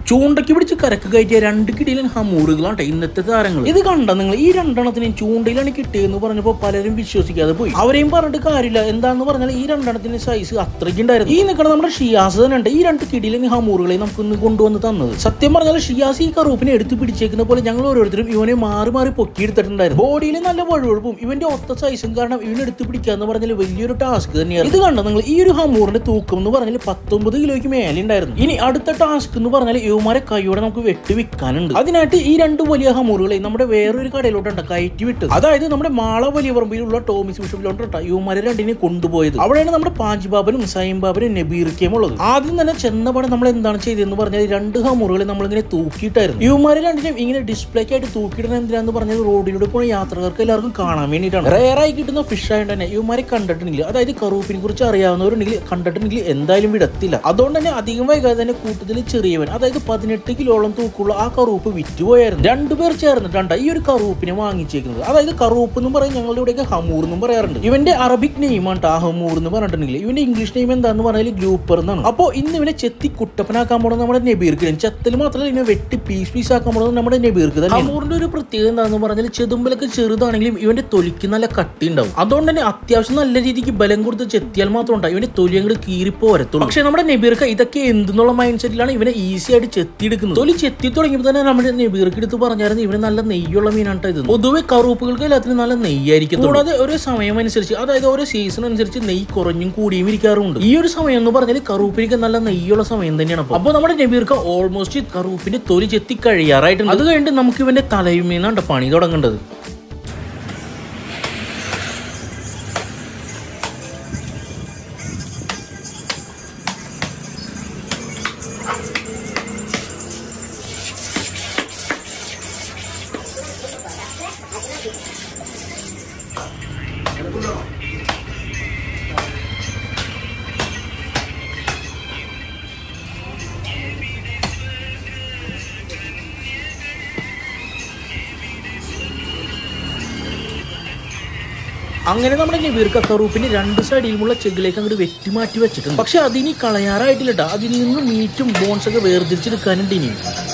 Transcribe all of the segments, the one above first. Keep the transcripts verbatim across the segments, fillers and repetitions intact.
ചൂണ്ടയ്ക്ക് പിടിച്ച് കരക്ക് കയറ്റിയ രണ്ട് കിടിലൻ ഹമൂറുകളാണ് ഇന്നത്തെ താരങ്ങൾ. ഇത് കണ്ട നിങ്ങൾ ഈ രണ്ടെണ്ണത്തിനെയും ചൂണ്ടയിലാണ് കിട്ടിയെന്ന് പറഞ്ഞപ്പോൾ പലരും വിശ്വസിക്കാതെ പോയി. അവരെയും പറഞ്ഞിട്ട് കാര്യമില്ല. എന്താന്ന് പറഞ്ഞാൽ ഈ രണ്ടെണ്ണത്തിന്റെ സൈസ് അത്രയ്ക്ക് ഉണ്ടായിരുന്നു. ഈ നിൽക്കണം നമ്മുടെ ഷിയാസ് തന്നെ ഉണ്ട് ഈ രണ്ട് കിടിലൻ ഹമൂറുകളെ നമുക്ക് ഇന്ന് കൊണ്ടുവന്ന് തന്നത്. സത്യം പറഞ്ഞാൽ ഷിയാസ് ഈ കറൂപ്പിനെ എടുത്ത് പിടിച്ചേക്കുന്ന പോലെ ഞങ്ങൾ ഓരോരുത്തരും ഇവനെ മാറി മാറി പൊക്കിയെടുത്തിട്ടുണ്ടായിരുന്നു. ബോഡിയിൽ നല്ല വഴുവഴുപ്പും ഇവന്റെ ഒത്ത സൈസും കാരണം ഇവനെടുത്ത് പിടിക്കാന്ന് പറഞ്ഞാൽ വലിയൊരു ടാസ്ക് തന്നെയാണ്. ഇത് കണ്ട നിങ്ങൾ ഈ ഒരു ഹമൂറിന്റെ തൂക്കം എന്ന് പറഞ്ഞാൽ പത്തൊമ്പത് കിലോയ്ക്ക് മേലെ ഉണ്ടായിരുന്നു. ഇനി അടുത്ത ടാസ്ക് എന്ന് പറഞ്ഞാൽ ഇവന്മാരെ കൈയോടെ നമുക്ക് വെട്ടി വിൽക്കാനുണ്ട്. അതിനായിട്ട് ഈ രണ്ട് വലിയ ഹമൂറുകളെ നമ്മുടെ വേറൊരു കടയിലോട്ടാണ് കയറ്റി വിട്ടത്. അതായത് നമ്മുടെ മാള വലിയ പറമ്പിലുള്ള ടോമിസ് ബിഷപ്പിലോട്ടാണ് ഇവന്മാരെ രണ്ടിനെ കൊണ്ടുപോയത്. അവിടെയാണ് നമ്മുടെ പാഞ്ചിബാബനും സൈംബാബനും നബീർക്കയും ഉള്ളത്. ആദ്യം തന്നെ ചെന്നപാടെ നമ്മൾ എന്താണ് ചെയ്തതെന്ന് പറഞ്ഞാൽ രണ്ട് ഹമൂറുകളെ നമ്മളിങ്ങനെ തൂക്കിയിട്ടായിരുന്നു. ഇവന്മാരെ രണ്ടിനെയും ഇങ്ങനെ ഡിസ്പ്ലേക്ക് ആയിട്ട് തൂക്കിയിടുന്നത് എന്തിനാന്ന് പറഞ്ഞാൽ റോഡിലൂടെ പോകുന്ന യാത്രക്കാർക്ക് എല്ലാവർക്കും കാണാൻ വേണ്ടിയിട്ടാണ്. റെയറായി കിട്ടുന്ന ഫിഷ് ആയിട്ട് തന്നെ ഇവന്മാരെ കണ്ടിട്ടുണ്ടെങ്കിൽ അതായത് കറൂപ്പിനെ കുറിച്ച് അറിയാവുന്നവരുണ്ടെങ്കിൽ കണ്ടിട്ടുണ്ടെങ്കിൽ എന്തായാലും വിടത്തില്ല. അതുകൊണ്ട് തന്നെ അധികം വൈകാതെ തന്നെ കൂട്ടത്തിൽ ചെറിയവൻ അതായത് പതിനെട്ട് കിലോളം തൂക്കുള്ള ആ കറൂപ്പ് വിറ്റുപോയായിരുന്നു. രണ്ടുപേർ ചേർന്നിട്ടാണ് ഈ ഒരു കറൂപ്പിനെ വാങ്ങിച്ചേക്കുന്നത്. അതായത് കറൂപ്പ് എന്ന് പറയും ഞങ്ങളുടെ ഇവിടെയൊക്കെ ഹമൂർ എന്നും പറയാറുണ്ട്. ഇവന്റെ അറബിക് നെയിമാണ് ആ ഹമൂർ എന്ന് പറഞ്ഞിട്ടുണ്ടെങ്കിൽ ഇവന്റെ ഇംഗ്ലീഷ് നെയിം എന്താന്ന് പറഞ്ഞാൽ ഗ്രൂപ്പർ എന്നാണ്. അപ്പോൾ ഇന്ന് ഇവനെ ചെത്തി കുട്ടപ്പനാക്കാൻ പോകുന്നത് നമ്മുടെ നബീർക്ക്. ചെത്തിൽ മാത്രമല്ല ഇവനെ വെട്ടി പീസ് പീസ് ആക്കാൻ പോകുന്നത് നമ്മുടെ നബീർക്ക് തന്നെ. ഹമൂറിന്റെ ഒരു പ്രത്യേകത എന്താണെന്ന് പറഞ്ഞാൽ ചെതുമ്പലൊക്കെ ചെറുതാണെങ്കിലും ഇവന്റെ തൊലിക്ക് നല്ല കട്ടി ഉണ്ടാവും. അതുകൊണ്ട് തന്നെ അത്യാവശ്യം നല്ല രീതിക്ക് ബലം കൊടുത്ത് ചെത്തിയാൽ മാത്രം ഉണ്ടാവും ഇവന്റെ തൊലി അങ്ങോട്ട് കീറിപ്പോ വരത്തുള്ളൂ. പക്ഷെ നമ്മുടെ നബീർക്ക് ഇതൊക്കെ എന്തെന്നുള്ള മൈൻഡ് സെറ്റിലാണ് ഇവനെ ഈസി ആയിട്ട് ചെത്തിയെടുക്കുന്നത്. തൊലി ചെത്തി തുടങ്ങിയപ്പോൾ തന്നെ നമ്മുടെ നബീർക്ക് എടുത്ത് പറഞ്ഞായിരുന്നു ഇവന് നല്ല നെയ്യുള്ള മീനാണ് ഇത്. പൊതുവെ കറൂപ്പുകൾക്ക് എല്ലാത്തിനും നല്ല നെയ്യായിരിക്കും. കൂടാതെ ഓരോ സമയം അനുസരിച്ച് അതായത് ഓരോ സീസൺ അനുസരിച്ച് നെയ്യ് കുറഞ്ഞും കൂടിയും ഇരിക്കാറുണ്ട്. ഈ ഒരു സമയം എന്ന് പറഞ്ഞാൽ കറൂപ്പിലേക്ക് നല്ല നെയ്യുള്ള സമയം തന്നെയാണ്. അപ്പോൾ നമ്മുടെ നബീർക്ക് ഓൾമോസ്റ്റ് കറൂപ്പിന്റെ തൊലി ചെത്തി കഴിയാറായിട്ടുണ്ട്. അത് കഴിഞ്ഞിട്ട് നമുക്ക് ഇവന്റെ തലയുമേന്നാണ് പണി തുടങ്ങേണ്ടത്. അങ്ങനെ നമ്മുടെ നബീർക്ക് കറൂപ്പിന്റെ രണ്ട് സൈഡിലുമുള്ള ചെകിലേക്ക് അങ്ങോട്ട് വെട്ടി മാറ്റി വെച്ചിട്ടുണ്ട്. പക്ഷെ അതിനി കളയാറായിട്ടില്ല കേട്ടോ. അതിൽ നിന്ന് മീറ്റും ബോൺസ് ഒക്കെ വേർതിരിച്ചെടുക്കാനുണ്ട് ഇനി.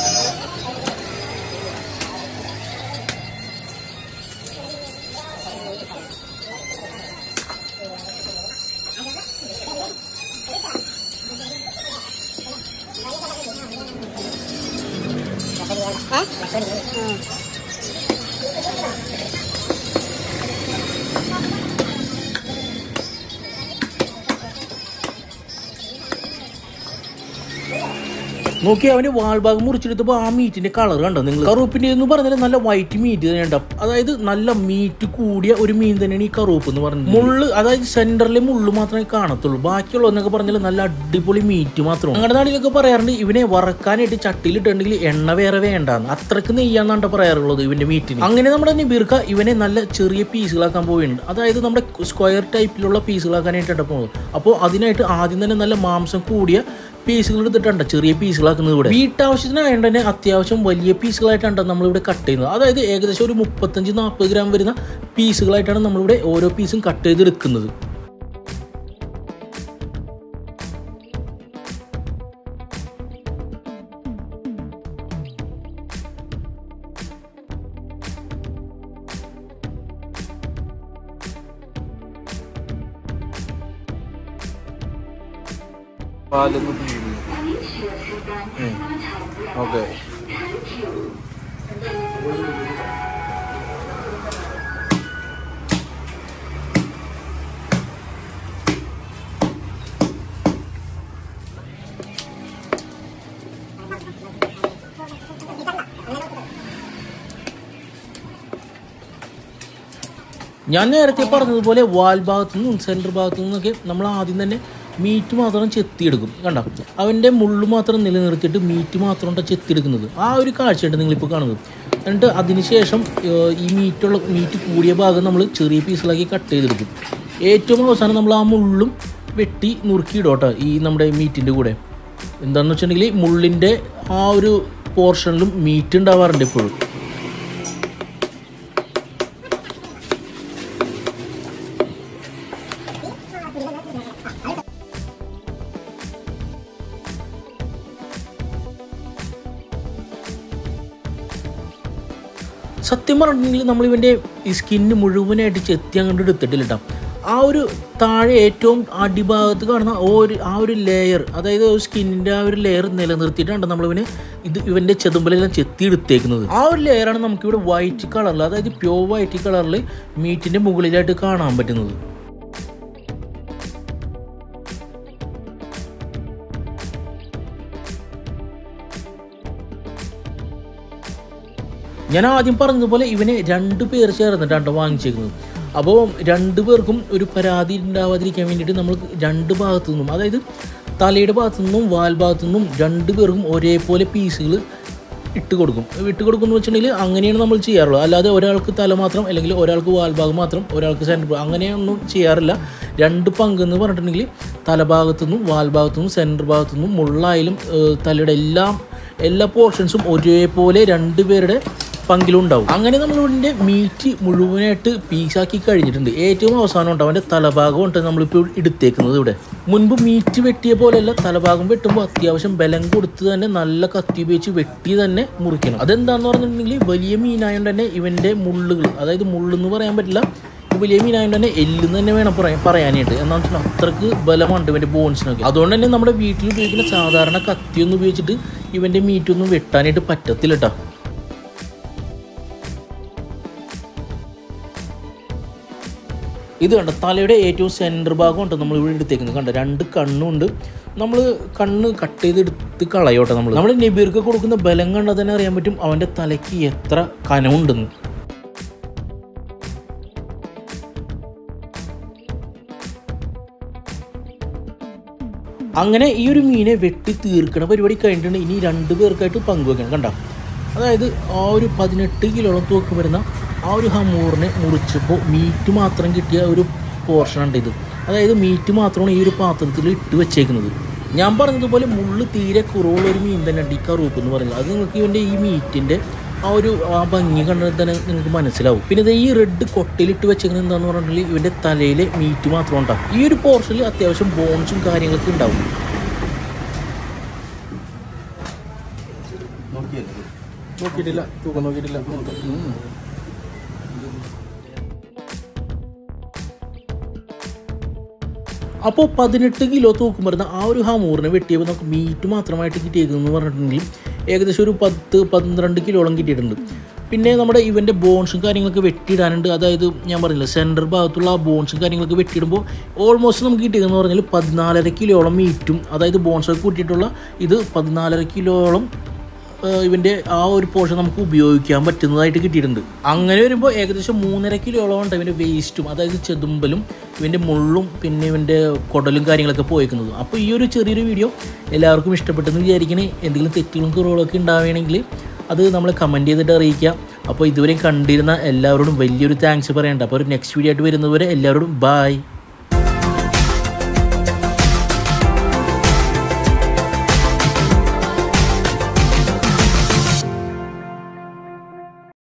നോക്കി അവന് വാൾഭാഗം മുറിച്ചെടുത്തപ്പോൾ ആ മീറ്റിന്റെ കളർ കണ്ടോ നിങ്ങൾ. കറൂപ്പിന്റെ എന്ന് പറഞ്ഞാൽ നല്ല വൈറ്റ് മീറ്റ് തന്നെ ഉണ്ടാവും. അതായത് നല്ല മീറ്റ് കൂടിയ ഒരു മീൻ തന്നെയാണ് ഈ കറൂപ്പ് എന്ന് പറഞ്ഞത്. മുള്ള് അതായത് സെന്ററിലെ മുള്ളു മാത്രമേ കാണത്തുള്ളൂ. ബാക്കിയുള്ളതെന്നൊക്കെ പറഞ്ഞാൽ നല്ല അടിപൊളി മീറ്റ് മാത്രമാണ്. ഞങ്ങളുടെ നാട്ടിലൊക്കെ പറയാറുണ്ട് ഇവനെ വറക്കാനായിട്ട് ചട്ടിയിലിട്ടുണ്ടെങ്കിൽ എണ്ണ വേറെ വേണ്ടാന്ന്. അത്രക്ക് നെയ്യാന്നാണ് പറയാറുള്ളത് ഇവന്റെ മീറ്റിന്. അങ്ങനെ നമ്മുടെ നബീർക്ക് ഇവനെ നല്ല ചെറിയ പീസുകളാക്കാൻ പോവുന്നുണ്ട്. അതായത് നമ്മുടെ സ്ക്വയർ ടൈപ്പിലുള്ള പീസുകളാക്കാനായിട്ടാണ് പോകുന്നത്. അപ്പോൾ അതിനായിട്ട് ആദ്യം തന്നെ നല്ല മാംസം കൂടിയ പീസുകൾ എടുത്തിട്ടുണ്ട് ചെറിയ പീസുകളാക്കുന്നത്. ഇവിടെ വീട്ടാവശ്യത്തിനായതുകൊണ്ട് തന്നെ അത്യാവശ്യം വലിയ പീസുകളായിട്ടാണ് നമ്മളിവിടെ കട്ട് ചെയ്യുന്നത്. അതായത് ഏകദേശം ഒരു മുപ്പത്തഞ്ച് നാൽപ്പത് ഗ്രാം വരുന്ന പീസുകളായിട്ടാണ് നമ്മളിവിടെ ഓരോ പീസും കട്ട് ചെയ്തെടുക്കുന്നത്. ഓക്കെ ഞാൻ നേരത്തെ പറഞ്ഞതുപോലെ വാൽ ഭാഗത്തു നിന്നും സെൻറ്റർ ഭാഗത്തു നിന്നൊക്കെ നമ്മൾ ആദ്യം തന്നെ മീറ്റ് മാത്രം ചെത്തിയെടുക്കും. കണ്ടോ അവൻ്റെ മുള്ളു മാത്രം നിലനിർത്തിയിട്ട് മീറ്റ് മാത്രം ചെത്തിയെടുക്കുന്നത്. ആ ഒരു കാഴ്ചയുണ്ട് നിങ്ങളിപ്പോൾ കാണുന്നത്. എന്നിട്ട് അതിന് ശേഷം ഈ മീറ്റുള്ള മീറ്റ് കൂടിയ ഭാഗം നമ്മൾ ചെറിയ പീസുകളാക്കി കട്ട് ചെയ്തെടുക്കും. ഏറ്റവും അവസാനം നമ്മൾ ആ മുള്ളും വെട്ടി നുറുക്കിയിടോട്ടോ ഈ നമ്മുടെ മീറ്റിൻ്റെ കൂടെ. എന്താണെന്ന് വെച്ചിട്ടുണ്ടെങ്കിൽ മുള്ളിൻ്റെ ആ ഒരു പോർഷനിലും മീറ്റ് ഉണ്ടാവാറുണ്ട് എപ്പോഴും. സത്യം പറഞ്ഞിട്ടുണ്ടെങ്കിൽ നമ്മളിവൻ്റെ ഈ സ്കിന്ന് മുഴുവനായിട്ട് ചെത്തി അങ്ങോട്ട് എടുത്തിട്ടില്ല കേട്ടോ. ആ ഒരു താഴെ ഏറ്റവും അടിഭാഗത്ത് കാണുന്ന ഒരു ആ ഒരു ലെയർ, അതായത് സ്കിന്നിൻ്റെ ആ ഒരു ലെയർ നിലനിർത്തിയിട്ടാണ് നമ്മളിവന് ഇത് ഇവൻ്റെ ചെതുമ്പലെല്ലാം ചെത്തി എടുത്തേക്കുന്നത്. ആ ഒരു ലെയറാണ് നമുക്കിവിടെ വൈറ്റ് കളറിൽ, അതായത് പ്യോർ വൈറ്റ് കളറിൽ മീറ്റിൻ്റെ മുകളിലായിട്ട് കാണാൻ പറ്റുന്നത്. ഞാൻ ആദ്യം പറഞ്ഞതുപോലെ ഇവനെ രണ്ട് പേർ ചേർന്നിട്ടാണ് വാങ്ങിച്ചേക്കുന്നത്. അപ്പോൾ രണ്ട് പേർക്കും ഒരു പരാതി ഉണ്ടാവാതിരിക്കാൻ വേണ്ടിയിട്ട് നമ്മൾ രണ്ട് ഭാഗത്തു നിന്നും, അതായത് തലയുടെ ഭാഗത്തു നിന്നും വാൽ ഭാഗത്തു നിന്നും രണ്ട് പേർക്കും ഒരേപോലെ പീസുകൾ ഇട്ട് കൊടുക്കും. ഇട്ട് കൊടുക്കും എന്ന് വെച്ചിട്ടുണ്ടെങ്കിൽ അങ്ങനെയാണ് നമ്മൾ ചെയ്യാറുള്ളത്. അല്ലാതെ ഒരാൾക്ക് തല മാത്രം, അല്ലെങ്കിൽ ഒരാൾക്ക് വാൽഭാഗം മാത്രം, ഒരാൾക്ക് സെൻറ്റർ, അങ്ങനെയൊന്നും ചെയ്യാറില്ല. രണ്ട് പങ്കെന്ന് പറഞ്ഞിട്ടുണ്ടെങ്കിൽ തലഭാഗത്തു നിന്നും വാൽഭാഗത്തു നിന്നും സെൻറ്റർ ഭാഗത്തു നിന്നും മുള്ളായാലും തലയുടെ എല്ലാം എല്ലാ പോർഷൻസും ഒരേപോലെ രണ്ട് പേരുടെ പങ്കിലുണ്ടാവും. അങ്ങനെ നമ്മളിവിടെ മീറ്റ് മുഴുവനായിട്ട് പീസാക്കി കഴിഞ്ഞിട്ടുണ്ട്. ഏറ്റവും അവസാനം ഉണ്ട് അവൻ്റെ തലഭാഗം ഉണ്ട് നമ്മളിപ്പോൾ എടുത്തേക്കുന്നത്. ഇവിടെ മുൻപ് മീറ്റ് വെട്ടിയ പോലെയല്ല, തലഭാഗം വെട്ടുമ്പോൾ അത്യാവശ്യം ബലം കൊടുത്ത് തന്നെ നല്ല കത്തി ഉപയോഗിച്ച് വെട്ടി തന്നെ മുറിക്കണം. അതെന്താണെന്ന് പറഞ്ഞിട്ടുണ്ടെങ്കിൽ വലിയ മീനായതുകൊണ്ട് തന്നെ ഇവൻ്റെ മുള്ളുകൾ, അതായത് മുള്ളെന്ന് പറയാൻ പറ്റില്ല, വലിയ മീനായതുകൊണ്ട് തന്നെ എല്ലെന്ന് തന്നെ വേണം പറയാൻ പറയാനായിട്ട് എന്നാന്ന് വെച്ചാൽ അത്രക്ക് ബലമുണ്ട് ഇവൻ്റെ ബോൺസിനൊക്കെ. അതുകൊണ്ട് തന്നെ നമ്മുടെ വീട്ടിൽ ഉപയോഗിക്കുന്ന സാധാരണ കത്തിയൊന്നും ഉപയോഗിച്ചിട്ട് ഇവൻ്റെ മീറ്റൊന്നും വെട്ടാനായിട്ട് പറ്റത്തില്ല കേട്ടോ. ഇത് കണ്ട തലയുടെ ഏറ്റവും സെൻറ്റർ ഭാഗം ഉണ്ട് നമ്മളിവിടെ എടുത്തേക്കുന്നത്. കണ്ട രണ്ട് കണ്ണുണ്ട്. നമ്മൾ കണ്ണ് കട്ട് ചെയ്തെടുത്ത് കളയോട്ടെ. നമ്മൾ നമ്മുടെ നബീർക്ക് കൊടുക്കുന്ന ബലം കണ്ടാൽ തന്നെ അറിയാൻ പറ്റും അവൻ്റെ തലയ്ക്ക് എത്ര കനമുണ്ടെന്ന്. അങ്ങനെ ഈ ഒരു മീനെ വെട്ടി തീർക്കണ പരിപാടി കഴിഞ്ഞിട്ടുണ്ട്. ഇനി രണ്ട് പേർക്കായിട്ട് പങ്കുവെക്കണം. കണ്ട, അതായത് ആ ഒരു പതിനെട്ട് കിലോളം തൂക്കം വരുന്ന ആ ഒരു ഹമൂറിനെ മുറിച്ചപ്പോൾ മീറ്റ് മാത്രം കിട്ടിയ ഒരു പോർഷനുണ്ട് ഇത്. അതായത് മീറ്റ് മാത്രമാണ് ഈ ഒരു പാത്രത്തിൽ ഇട്ട് വെച്ചേക്കുന്നത്. ഞാൻ പറഞ്ഞതുപോലെ മുള്ള് തീരെ കുറവുള്ള ഒരു മീൻ തന്നെ ഉണ്ട് ഈ കറൂപ്പ് എന്ന് പറയുന്നത്. അത് നിങ്ങൾക്ക് ഇവൻ്റെ ഈ മീറ്റിൻ്റെ ആ ഒരു ആ ഭംഗി കണ്ടാൽ തന്നെ നിങ്ങൾക്ക് മനസ്സിലാവും. പിന്നെ ഇത് ഈ റെഡ് കൊട്ടയിലിട്ട് വെച്ചേക്കുന്നത് എന്താണെന്ന് പറഞ്ഞിട്ടുണ്ടെങ്കിൽ ഇവൻ്റെ തലയിലെ മീറ്റ് മാത്രം ഉണ്ടാവും. ഈ ഒരു പോർഷനിൽ അത്യാവശ്യം ബോൺസും കാര്യങ്ങളൊക്കെ ഉണ്ടാവും. നോക്കിയിട്ടില്ല, തൂക്കം നോക്കിയിട്ടില്ല. അപ്പോൾ പതിനെട്ട് കിലോ തൂക്കം വരുന്ന ആ ഒരു ഹമൂറിനെ വെട്ടിയപ്പോൾ നമുക്ക് മീറ്റ് മാത്രമായിട്ട് കിട്ടിയേക്കുന്നതെന്ന് പറഞ്ഞിട്ടുണ്ടെങ്കിൽ ഏകദേശം ഒരു പത്ത് പന്ത്രണ്ട് കിലോളം കിട്ടിയിട്ടുണ്ട്. പിന്നെ നമ്മുടെ ഇവൻ്റെ ബോൺസും കാര്യങ്ങളൊക്കെ വെട്ടിയിടാനുണ്ട്. അതായത് ഞാൻ പറഞ്ഞില്ല, സെൻറ്റർ ഭാഗത്തുള്ള ആ ബോൺസും കാര്യങ്ങളൊക്കെ വെട്ടിയിടുമ്പോൾ ഓൾമോസ്റ്റ് നമുക്ക് കിട്ടിയതെന്ന് പറഞ്ഞാൽ പതിനാലര കിലോളം മീറ്റും, അതായത് ബോൺസൊക്കെ കൂട്ടിയിട്ടുള്ള ഇത് പതിനാലര കിലോളം ഇവൻ്റെ ആ ഒരു പോർഷൻ നമുക്ക് ഉപയോഗിക്കാൻ പറ്റുന്നതായിട്ട് കിട്ടിയിട്ടുണ്ട്. അങ്ങനെ വരുമ്പോൾ ഏകദേശം മൂന്നര കിലോളം ഉണ്ട് ഇവൻ്റെ വേസ്റ്റും, അതായത് ചെതുമ്പലും ഇവൻ്റെ മുള്ളും പിന്നെ ഇവൻ്റെ കുടലും കാര്യങ്ങളൊക്കെ പോയേക്കുന്നത്. അപ്പോൾ ഈ ഒരു ചെറിയൊരു വീഡിയോ എല്ലാവർക്കും ഇഷ്ടപ്പെട്ടെന്ന് വിചാരിക്കണേ. എന്തെങ്കിലും തെറ്റുകളും കുറവുകളൊക്കെ ഉണ്ടാവുകയാണെങ്കിൽ അത് നമ്മൾ കമൻറ്റ് ചെയ്തിട്ട് അറിയിക്കുക. അപ്പോൾ ഇതുവരെയും കണ്ടിരുന്ന എല്ലാവരോടും വലിയൊരു താങ്ക്സ് പറയണ്ട. അപ്പോൾ ഒരു നെക്സ്റ്റ് വീഡിയോ ആയിട്ട് വരുന്നതുവരെ എല്ലാവരോടും ബായ്.